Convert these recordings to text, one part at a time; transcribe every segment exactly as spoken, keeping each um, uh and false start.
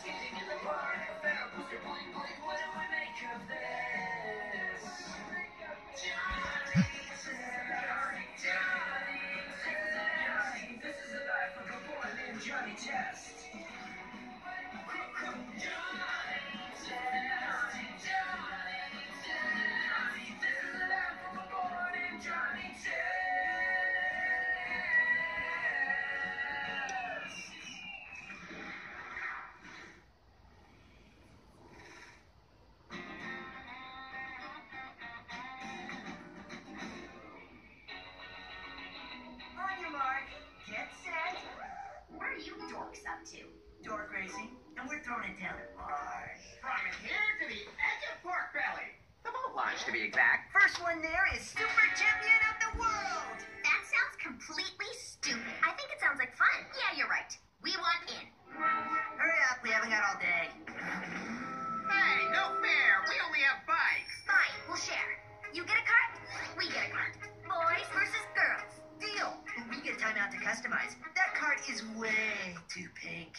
Up to dork racing, and we're throwing it down at Mars. From here to the edge of Pork Belly. The boat launch, to be exact. First one there is Super Champion of the World. That sounds completely stupid. I think it sounds like fun. Yeah, you're right. We want in. Hurry up, we haven't got all day. Hey, no fair. We only have bikes. Fine, we'll share. You get a cart, we get a cart. Boys versus girls. Deal. We get time out to customize. That cart is way too pink.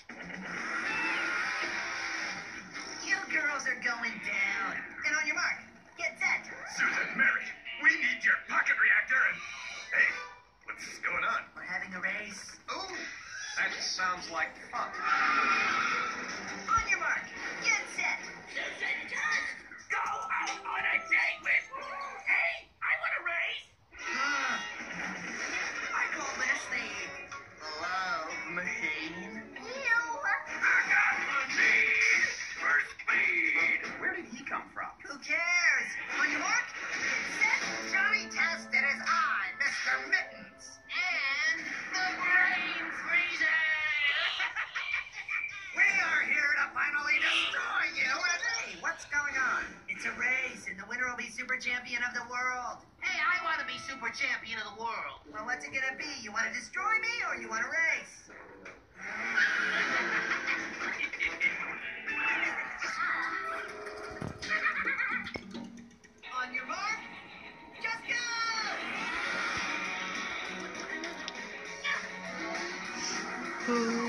You girls are going down. And on your mark, get set. Susan, Mary, we need your pocket reactor and... Hey, what's going on? We're having a race. Ooh, that sounds like fun. On your mark, get set. Susan, just go out on a date with... Hey, I want to race. Uh, I call this the love machine. Ew. I got the speed for speed. Where did he come from? Who cares? On your mark, set. Johnny tested his eye, Mister Mittens. And the brain freezes. We are here to finally destroy you. And Hey, what's going on? It's a race, and the winner will be Super Champion of the World. Hey, I want to be super champion of the world. Well, what's it gonna be? You want to destroy me, or you want to race? On your mark, just go! Who